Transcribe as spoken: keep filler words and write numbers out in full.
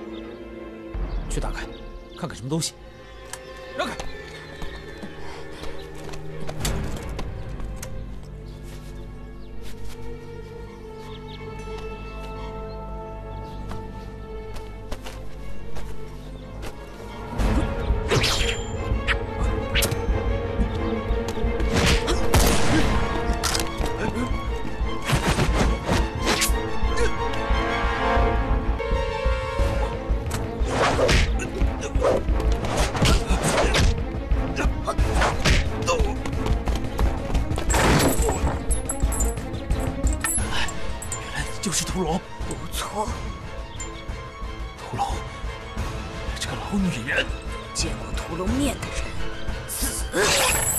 去打开，看看什么东西。让开！就是屠龙， 不错。 屠龙，这个老女人， 见过屠龙面的人，死。